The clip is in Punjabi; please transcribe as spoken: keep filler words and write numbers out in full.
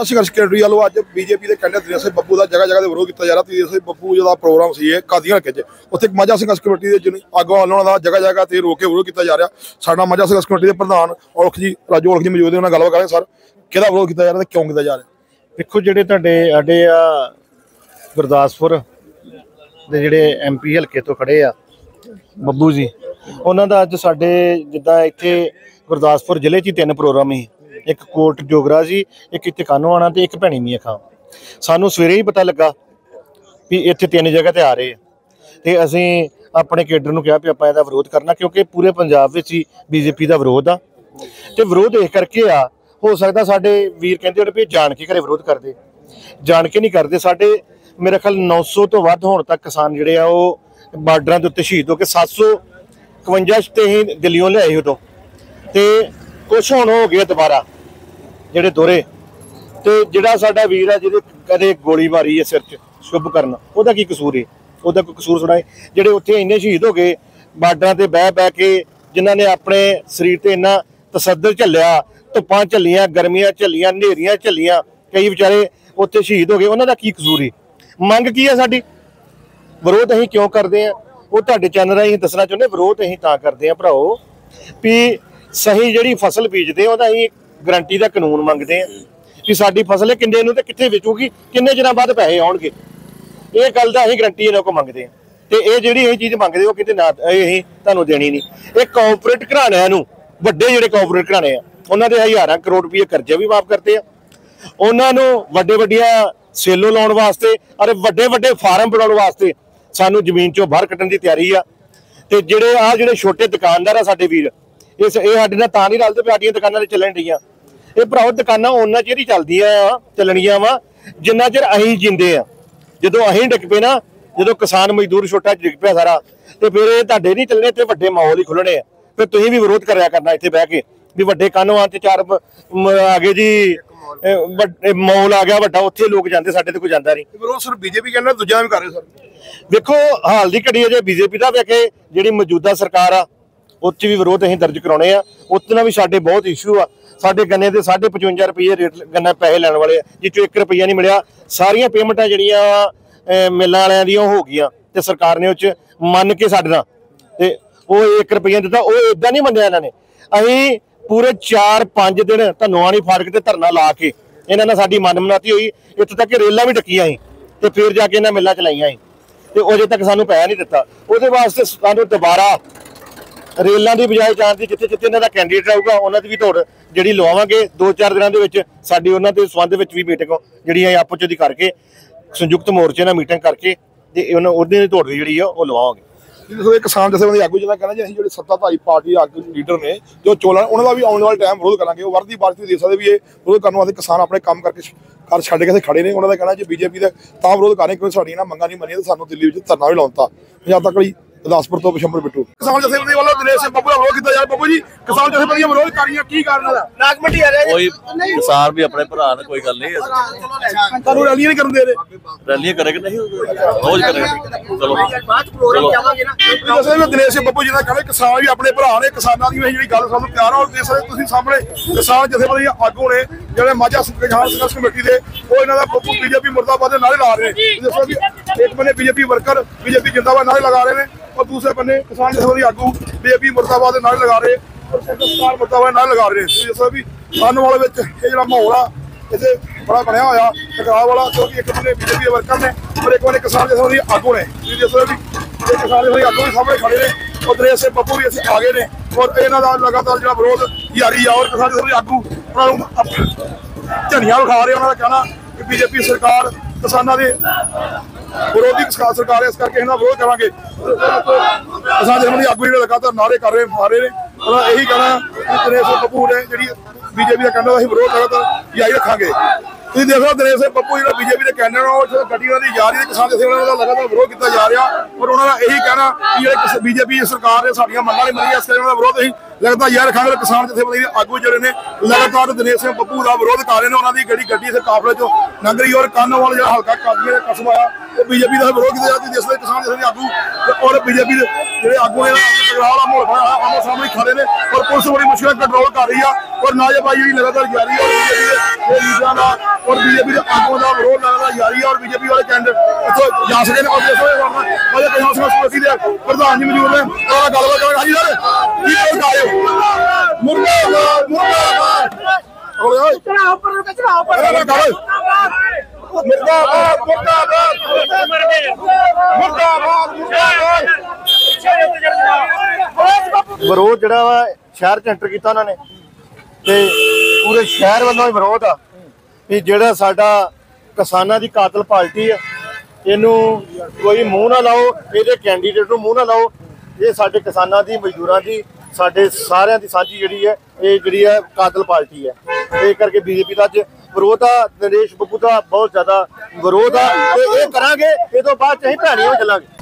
माझा संघर्ष कमेटी वालों अज बीजेपी के कैंडिडेट दिनेश बब्बू का जगह जगह विरोध किया जा रहा। दिनेश बब्बू जो प्रोग्राम से कादियां हल्के च उत्थे माझा संघर्ष कमेटी के आगू वालों का जगह जगह से रोक के विरोध किया जा रहा। साडा माझा संघर्ष कमेटी के प्रधान औलख जी राजू औलख जी मौजूद है, गलबात करें सर कि विरोध किया जा रहा, क्यों किया जा रहा? देखो जिहड़े तुहाडे आडे आ गुरदासपुर दे जिहड़े एम पी हल्के तो खड़े आ बब्बू जी, उन्हों का अज साडे जिद्दां इत्थे गुरदासपुर जिले च तीन प्रोग्राम ही, एक कोट जोगरा जी, एक इत्थे कानोआणा ते एक भैणी मियां खां। सानू सवेरे ही पता लगा भी इत्थे तीन जगह ते आ रहे हैं ते असीं अपने केडर नूं कहा भी आपां इहदा विरोध करना, क्योंकि पूरे पंजाब विच ही बीजेपी का विरोध आ ते विरोध इस करके आ। हो सकदा साडे वीर कहंदे होणे भी जाण के घरे विरोध करदे, जाण के नहीं करदे। साडे मेरे ख्याल नौ सौ तो वध होण तक किसान जिहड़े आ ओह बार्डरां दे उत्ते शहीद हो के सत्त सौ इकवंजा ते ही दिल्लीओं लिआए उदों ते कुछ हुण हो गए दोबारा ਜਿਹੜੇ ਦੋਰੇ ਤੇ ਜਿਹੜਾ ਸਾਡਾ ਵੀਰ ਆ ਜਿਹਦੇ ਕਦੇ ਗੋਲੀ ਮਾਰੀ ਹੈ ਸਿਰ 'ਚ ਸ਼ੁਭ ਕਰਨ, ਉਹਦਾ ਕੀ ਕਸੂਰ ਹੈ? ਉਹਦਾ ਕੋਈ ਕਸੂਰ ਸੁਣਾਏ? ਜਿਹੜੇ ਉੱਥੇ ਇੰਨੇ ਸ਼ਹੀਦ ਹੋ ਗਏ ਬਾਰਡਰਾਂ ਤੇ ਬਹਿ ਬਹਿ ਕੇ, ਜਿਨ੍ਹਾਂ ਨੇ ਆਪਣੇ ਸਰੀਰ ਤੇ ਇੰਨਾ ਤਸੱਦਦ ਝੱਲਿਆ, ਧੁੱਪਾਂ ਝੱਲੀਆਂ, ਗਰਮੀਆਂ ਝੱਲੀਆਂ, ਹਨੇਰੀਆਂ ਝੱਲੀਆਂ, ਕਈ ਵਿਚਾਰੇ ਉੱਥੇ ਸ਼ਹੀਦ ਹੋ ਗਏ, ਉਹਨਾਂ ਦਾ ਕੀ ਕਸੂਰ ਹੈ? ਮੰਗ ਕੀ ਹੈ ਸਾਡੀ? ਵਿਰੋਧ ਅਸੀਂ ਕਿਉਂ ਕਰਦੇ ਹਾਂ ਉਹ ਤੁਹਾਡੇ ਚੈਨਲ ਰਾਹੀਂ ਦੱਸਣਾ ਚਾਹੁੰਦੇ। ਵਿਰੋਧ ਅਸੀਂ ਤਾਂ ਕਰਦੇ ਹਾਂ ਭਰਾਓ ਵੀ ਸਹੀ ਜਿਹੜੀ ਫਸਲ ਬੀਜਦੇ ਉਹਦਾ ਅਸੀਂ ਗਰੰਟੀ ਦਾ ਕਾਨੂੰਨ ਮੰਗਦੇ ਆ ਕਿ ਸਾਡੀ ਫਸਲ ਕਿੰਨੇ ਨੂੰ ਤੇ ਕਿੱਥੇ ਵੇਚੂਗੀ, ਕਿੰਨੇ ਦਿਨਾਂ ਬਾਅਦ ਪੈਸੇ ਆਉਣਗੇ, ਇਹ ਗੱਲ ਦਾ ਅਸੀਂ ਗਰੰਟੀ ਇਹਨਾਂ ਕੋਲ ਮੰਗਦੇ ਆ। ਤੇ ਇਹ ਜਿਹੜੀ ਇਹ ਚੀਜ਼ ਮੰਗਦੇ ਉਹ ਕਿਤੇ ਨਾ ਅਸੀਂ ਤੁਹਾਨੂੰ ਦੇਣੀ ਨਹੀਂ। ਇਹ ਕਾਰਪੋਰੇਟ ਘਰਾਣਿਆਂ ਨੂੰ, ਵੱਡੇ ਜਿਹੜੇ ਕਾਰਪੋਰੇਟ ਘਰਾਣੇ ਆ, ਉਹਨਾਂ ਦੇ ਹਜ਼ਾਰਾਂ ਕਰੋੜ ਰੁਪਏ ਕਰਜ਼ੇ ਵੀ ਮਾਫ ਕਰਦੇ ਆ, ਉਹਨਾਂ ਨੂੰ ਵੱਡੇ ਵੱਡੀਆਂ ਸੇਲੋ ਲਾਉਣ ਵਾਸਤੇ ਅਰੇ ਵੱਡੇ ਵੱਡੇ ਫਾਰਮ ਬਣਾਉਣ ਵਾਸਤੇ ਸਾਨੂੰ ਜ਼ਮੀਨ ਚੋਂ ਬਾਹਰ ਕੱਢਣ ਦੀ ਤਿਆਰੀ ਆ। ਤੇ ਜਿਹੜੇ ਆ ਜਿਹੜੇ ਛੋਟੇ ਦੁਕਾਨਦਾਰ ਆ ਸਾਡੇ ਵੀਰ, ਇਸ ਇਹ ਸਾਡੇ ਨਾਲ ਤਾਂ ਨਹੀਂ ਰਲਦੇ ਵੀ ਸਾਡੀਆਂ ਦੁਕਾਨਾਂ ਤੇ ਚੱਲਣ ਡੀਆਂ। ਇਹ ਭਰਾਓ ਦੁਕਾਨਾਂ ਉਹਨਾਂ ਚਿਰ ਹੀ ਚੱਲਦੀਆਂ ਆ, ਚੱਲਣੀਆਂ ਵਾ ਜਿੰਨਾ ਚਿਰ ਅਸੀਂ ਜਿੰਦੇ ਆ। ਜਦੋਂ ਅਸੀਂ ਡਿੱਗ ਪਏ ਨਾ, ਜਦੋਂ ਕਿਸਾਨ ਮਜ਼ਦੂਰ ਛੋਟਾ ਡਿੱਗ ਪਿਆ ਸਾਰਾ, ਤੇ ਫਿਰ ਇਹ ਤੁਹਾਡੇ ਨਹੀਂ ਚੱਲਣੇ, ਤੇ ਵੱਡੇ ਮਾਹੌਲ ਹੀ ਖੁੱਲਣੇ ਆ। ਫਿਰ ਤੁਸੀਂ ਵੀ ਵਿਰੋਧ ਕਰਿਆ ਕਰਨਾ ਇੱਥੇ ਬਹਿ ਕੇ ਵੀ ਵੱਡੇ ਕਾਨੋਆਂ ਤੇ ਚਾਰ ਆ ਗਏ ਜੀ, ਮਾਹੌਲ ਆ ਗਿਆ ਵੱਡਾ, ਉੱਥੇ ਲੋਕ ਜਾਂਦੇ, ਸਾਡੇ ਤੇ ਕੋਈ ਜਾਂਦਾ ਨਹੀਂ। ਵਿਰੋਧ ਸਰ ਬੀਜੇਪੀ ਕਹਿੰਦਾ ਦੂਜਾ ਵੀ ਕਰ ਰਹੇ ਸਰ। ਵੇਖੋ ਹਾਲ ਦੀ ਘੜੀ ਅਜੇ ਬੀਜੇਪੀ ਦਾ ਵੇਖੇ ਜਿਹੜੀ ਮੌਜੂਦਾ ਸਰਕਾਰ ਆ ਉਹ 'ਚ ਵੀ ਵਿਰੋਧ ਅਸੀਂ ਦਰਜ ਕਰਾਉਣੇ ਆ। ਉਹਦੇ ਨਾਲ ਵੀ ਸਾਡੇ ਬਹੁਤ ਇਸ਼ੂ ਆ। ਸਾਡੇ ਗੰਨੇ ਦੇ ਸਾਢੇ ਪਚਵੰਜਾ ਰੁਪਏ ਰੇਟ ਗੰਨਾ ਪੈਸੇ ਲੈਣ ਵਾਲੇ ਆ, ਜਿੱਚੋਂ ਇੱਕ ਰੁਪਈਆ ਨਹੀਂ ਮਿਲਿਆ। ਸਾਰੀਆਂ ਪੇਮੈਂਟਾਂ ਜਿਹੜੀਆਂ ਮਿਲਾਂ ਵਾਲਿਆਂ ਦੀਆਂ ਹੋ ਗਈਆਂ ਤੇ ਸਰਕਾਰ ਨੇ ਉਹ 'ਚ ਮੰਨ ਕੇ ਸਾਡੇ ਨਾਲ ਤੇ ਉਹ ਇੱਕ ਰੁਪਈਆ ਦਿੱਤਾ, ਉਹ ਏਦਾਂ ਨਹੀਂ ਮੰਨਿਆ ਇਹਨਾਂ ਨੇ। ਅਸੀਂ ਪੂਰੇ ਚਾਰ ਪੰਜ ਦਿਨ ਧਨੋਆਣੀ ਫਾਟਕ ਤੇ ਧਰਨਾ ਲਾ ਕੇ ਇਹਨਾਂ ਨਾਲ ਸਾਡੀ ਮਨਮਨਾਤੀ ਹੋਈ, ਇੱਥੇ ਤੱਕ ਰੇਲਾਂ ਵੀ ਡੱਕੀਆਂ ਸੀ ਤੇ ਫਿਰ ਜਾ ਕੇ ਇਹਨਾਂ ਮਿਲਾਂ ਚਲਾਈਆਂ ਸੀ ਤੇ ਅਜੇ ਤੱਕ ਸਾਨੂੰ ਪੈਸਾ ਨਹੀਂ ਦਿੱਤਾ। ਉਹਦੇ ਵਾਸਤੇ ਸਾਨੂੰ ਦੁਬਾਰਾ ਰੇਲਾਂ ਦੀ ਬਜਾਏ ਜਾਣ ਦੀ, ਜਿੱਥੇ ਜਿੱਥੇ ਇਹਨਾਂ ਦਾ ਕੈਂਡੀਡੇਟ ਆਊਗਾ ਉਹਨਾਂ ਦੀ ਵੀ ਦੌੜ ਜਿਹੜੀ ਲਵਾਵਾਂਗੇ। ਦੋ ਚਾਰ ਦਿਨਾਂ ਦੇ ਵਿੱਚ ਸਾਡੀ ਉਹਨਾਂ ਦੇ ਸੰਬੰਧ ਵਿੱਚ ਵੀ ਮੀਟਿੰਗ ਜਿਹੜੀ ਹੈ ਆਪਸ 'ਚ ਦੀ ਕਰਕੇ ਸੰਯੁਕਤ ਮੋਰਚੇ ਨਾਲ ਮੀਟਿੰਗ ਕਰਕੇ ਤੇ ਉਹਨਾਂ ਉਹਦੇ ਦੀ ਦੌੜ ਜਿਹੜੀ ਆ ਉਹ ਲਵਾਵਾਂਗੇ। ਜਿਵੇਂ ਕਿਸਾਨ ਜਥੇਬੰਦੀ ਆਗੂ ਜਿਹਨਾਂ ਕਹਿਣਾ ਜੀ ਅਸੀਂ ਜਿਹੜੇ ਸੱਤਾਧਾਰੀ ਪਾਰਟੀ ਆਗੂ ਲੀਡਰ ਨੇ ਜੋ ਚੋਣਾਂ, ਉਹਨਾਂ ਦਾ ਵੀ ਆਉਣ ਵਾਲੇ ਟਾਈਮ ਵਿਰੋਧ ਕਰਾਂਗੇ। ਉਹ ਵਰਦੀ ਬਾਰਿਸ਼ ਵੀ ਦੇ ਸਕਦੇ ਵੀ ਇਹ ਵਿਰੋਧ ਕਰਨ ਵਾਸਤੇ ਕਿਸਾਨ ਆਪਣੇ ਕੰਮ ਕਰਕੇ ਘਰ ਛੱਡ ਕੇ ਖੜੇ ਨੇ। ਉਹਨਾਂ ਦਾ ਕਹਿਣਾ ਜੀ ਬੀਜੇਪੀ ਦਾ ਤਾਂ ਵਿਰੋਧ ਕਰ ਰਹੇ ਕਿਉਂਕਿ ਸਾਡੀਆਂ ਨਾ ਮੰਗਾਂ ਨਹੀਂ ਮੰਨੀਆਂ ਤੇ ਸਾਨੂੰ ਦਿੱਲੀ ਵਿੱਚ ਧਰਨਾ ਵੀ ਲਾਉਣਤਾ। ਪੰਜਾਬ ਤੱਕ ਲਈ ਗੁਰਦਾਸਪੁਰ ਤੋਂ ਬਿਸ਼ੰਬਰ ਬਿੱਟੂ। ਕਿਸਾਨ ਜਥੇਬੰਦੀ ਵੱਲੋਂ ਦਿਨੇਸ਼ ਸਿੰਘ ਬੱਬੂ ਦਾ ਵਿਰੋਧ ਕੀਤਾ ਜਾ। ਬੱਬੂ ਜੀ ਕਿਸਾਨ ਜਥੇਬੰਦੀਆਂ ਵਿਰੋਧ ਕਰ ਰਹੀਆਂ, ਕੀ ਕਾਰਨ ਹੈ? ਨਾਗਮੰਡੀ ਆ ਰਿਹਾ ਕੋਈ ਕਿਸਾਨ ਵੀ ਆਪਣੇ ਭਰਾ ਨੇ, ਕੋਈ ਗੱਲ ਨਹੀਂ। ਤੁਹਾਨੂੰ ਰੈਲੀਆਂ ਨਹੀਂ ਕਰਨ ਦੇ ਰਹੇ? ਰੈਲੀਆਂ ਕਰੇਗੇ ਨਹੀਂ, ਰੋਜ਼ ਕਰੇਗੇ। ਚਲੋ ਬਾਅਦ ਪ੍ਰੋਗਰਾਮ ਜਾਵਾਂਗੇ ਨਾ। ਦੱਸੋ ਦਿਨੇਸ਼ ਸਿੰਘ ਬੱਬੂ ਜੀ ਦਾ ਕਹਿੰਦੇ ਕਿਸਾਨ ਵੀ ਆਪਣੇ ਭਰਾ ਨੇ, ਕਿਸਾਨਾਂ ਦੀ ਜਿਹੜੀ ਗੱਲ ਸਾਨੂੰ ਪਿਆਰ ਆ ਦੇ ਸਕਦੇ ਤੁਸੀਂ ਸਾਹਮਣੇ। ਕਿਸਾਨ ਜਥੇਬੰਦੀਆਂ ਆਗੂ ਨੇ ਜਿਹੜੇ ਮਾਝਾ ਕਿਸਾਨ ਸੰਘਰਸ਼ ਕਮੇਟੀ ਦੇ, ਉਹ ਇਹਨਾਂ ਦਾ ਬੱਬੂ ਬੀਜੇਪੀ ਮੁਰਦਾਬਾਦ ਦੇ ਨਾਰੇ ਲਾ ਰਹੇ ਨੇ। ਦੱਸੋ ਵੀ ਇੱਕ ਬੰਨੇ ਬੀਜੇਪੀ ਵਰਕਰ ਬੀਜੇਪੀ ਜਿੰਦਾਬਾਦ ਨਾਰੇ ਲਗਾ ਰਹੇ ਨੇ और दूसरे बने किसान जथेबंदी आगू बीजेपी मुर्दाबाद नारे लगा रहे और सरकार मुर्दाबाद नारे लगा रहे। जिस भी आने वाले जो माहौल आ इसे बड़ा बनया होया टकराव वाला, क्योंकि एक बने बीजेपी वर्कर ने और एक बने किसान जथेबंदी आगू ने। जिस भी किसान जथेबंदी आगू भी सामने खड़े ने और दिनेश सिंह बब्बू भी असीं आ गए ने और इन्हां दा लगातार जो विरोध जारी है। और किसान जथेबंदी आगू झंडियां विखा रहे, उन्होंने कहना कि बीजेपी सरकार किसानों के विरोधी सरकार है, इस करके इन्होंने विरोध करांगे। किसान जथेबंदी आगू जो लगातार नारे कर रहे आ रहे हैं, यही कहना कि दिनेश सिंह बब्बू ने जी बीजेपी का कहना असीं विरोध लगातार जारी रखांगे। तुसीं देख लो दिनेश सिंह बब्बू जो बीजेपी के कैंडिडेट गड्डी उन्होंने जा रही है, किसान जथेबंदी का लगातार विरोध किया जा रहा और उन्होंने यही कहना कि बीजेपी सरकार ने साडियां मंगां नहीं मंनियां, इस करके उन्होंने विरोध असीं ਲਗਾਤਾਰ ਯਾਰ ਰੱਖਾਂਗੇ। ਕਿਸਾਨ ਜਥੇਬੰਦੀ ਦੇ ਆਗੂ ਜਿਹੜੇ ਨੇ ਲਗਾਤਾਰ ਦਿਨੇਸ਼ ਸਿੰਘ ਬੱਬੂ ਦਾ ਵਿਰੋਧ ਕਰ ਰਹੇ ਨੇ। ਉਹਨਾਂ ਦੀ ਗੱਡੀ ਗੱਡੀ ਇੱਥੇ ਕਾਫਲੇ ਚੋਂ ਲੰਘ ਰਹੀ ਔਰ ਕਾਨੋਵਾਲ ਜਿਹੜਾ ਹਲਕਾ ਕਾਦੀਆਂ ਦਾ ਕਸਬਾ ਆ ਉਹ ਬੀਜੇਪੀ ਦਾ ਵਿਰੋਧ ਕੀਤਾ ਜਾਂਦੀ ਜਿਸ ਦੇ ਕਿਸਾਨ ਜਥੇਬੰਦੀ ਆਗੂ ਤੇ ਔਰ ਬੀਜੇਪੀ ਦੇ ਜਿਹੜੇ ਆਗੂ ਨੇ ਟਕਰਾਅ ਦਾ ਮਾਹੌਲ ਬਣਾਇਆ ਆਮੋ ਸਾਹਮਣੇ ਖੜੇ ਨੇ ਔਰ ਪੁਲਿਸ ਬੜੀ ਮੁਸ਼ਕਿਲ ਕੰਟਰੋਲ ਕਰ ਰਹੀ ਆ ਔਰ ਨਾਅਰੇਬਾਜ਼ੀ ਜਿਹੜੀ ਲਗਾਤਾਰ ਜਾਰੀ ਹੈ ਔਰ ਬੀਜੇਪੀ ਦੇ ਲੀਡਰਾਂ ਦਾ ਔਰ ਬੀਜੇਪੀ ਦੇ ਆਗੂਆਂ ਦਾ ਵਿਰੋਧ ਲਗਾਤਾਰ ਜਾਰੀ ਹੈ ਔਰ ਬੀਜੇਪੀ ਵਾਲੇ ਕੈਂਡੀਡੇਟ ਇੱਥੋਂ ਜਾ ਸਕੇ ਨੇ ਔਰ ਜਿਸ ਵੇਲੇ ਵਜੇ ਕਿਸਾਨ ਸੰਘਰਸ਼ ਕਮੇਟੀ ਦੇ ਪ੍ਰਧਾਨ ਜੀ ਮੌਜੂਦ ਨੇ ਉਹਨਾਂ ਨਾਲ ਗੱਲਬਾਤ ਕਰਾਂਗੇ। ਹਾਂਜੀ ਸਰ ਕੀ ਬੋਲ ਕਰ ਰਹੇ ਹੋ? ਮੁਰਦਾਬਾਦ ਮੁਰਦਾਬਾਦ ਓਏ ਓਏ ਚੜਾਓ ਪਰ ਚੜਾਓ ਪਰ ਮੁਰਦਾਬਾਦ ਮੁਰਦਾਬਾਦ ਮੁਰਦਾਬਾਦ ਵਿਰੋਧ ਜਿਹੜਾ ਵਾ ਸ਼ਹਿਰ ਚ ਐਂਟਰ ਕੀਤਾ ਉਹਨਾਂ ਨੇ ਤੇ ਪੂਰੇ ਸ਼ਹਿਰ ਵੱਲੋਂ ਹੀ ਵਿਰੋਧ ਆ ਕਿ ਜਿਹੜਾ ਸਾਡਾ ਕਿਸਾਨਾਂ ਦੀ ਕਾਤਲ ਪਾਰਟੀ ਆ ਇਹਨੂੰ ਕੋਈ ਮੂੰਹ ਨਾ ਲਾਓ, ਇਹਦੇ ਕੈਂਡੀਡੇਟ ਨੂੰ ਮੂੰਹ ਨਾ ਲਾਓ। ਇਹ ਸਾਡੇ ਕਿਸਾਨਾਂ ਦੀ ਮਜ਼ਦੂਰਾਂ ਦੀ ਸਾਡੇ ਸਾਰਿਆਂ ਦੀ ਸਾਂਝੀ ਜਿਹੜੀ ਹੈ ਇਹ ਜਿਹੜੀ ਹੈ ਕਾਤਲ ਪਾਰਟੀ ਹੈ। ਇਹ ਕਰਕੇ ਬੀਜੇਪੀ ਦਾ ਅੱਜ ਵਿਰੋਧ ਆ, ਨਰੇਸ਼ ਬੱਬੂ ਦਾ ਬਹੁਤ ਜ਼ਿਆਦਾ ਵਿਰੋਧ ਆ ਤੇ ਇਹ ਕਰਾਂਗੇ। ਇਹ ਤੋਂ ਬਾਅਦ ਅਸੀਂ ਭੈਣੀਆਂ ਚੱਲਾਂਗੇ।